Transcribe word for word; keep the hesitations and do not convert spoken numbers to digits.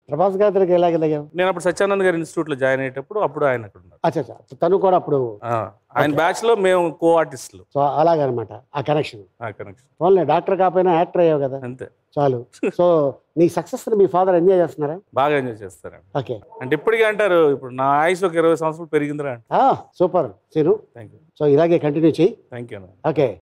ప్రభాస్ గారి దగ్గరికి ఎలాగ దిగావు? నేను అప్పుడు సత్యానంద్ గారి ఇన్స్టిట్యూట్ లో జాయిన్ అయ్యేటప్పుడు అప్పుడు ఆయన అక్కడ ఉన్నారు. అచ్చా అచ్చా తను కూడా అప్పుడు ఆ, ఆయన బ్యాచ్ లో మేము కో ఆర్టిస్టులు. సో అలాగనమాట ఆ కనెక్షన్. ఆ కనెక్షన్ ఓన్లీ డాక్టర్ కాకపోయినా యాక్టర్ అయ్యావు కదా, అంతే చాలు. సో నీ సక్సెస్ మీ ఫాదర్ ఎంజాయ్ చేస్తున్నారా? బాగా ఎంజాయ్ చేస్తారండి. ఓకే, అంటే ఇప్పటికీ అంటారు ఇప్పుడు నా ఆయుష్ ఒక ఇరవై సంవత్సరాలు పెరిగిందిరా. Super scene. Thank you so ఇలాగే కంటిన్యూ చెయ్యి. Thank you. ఓకే.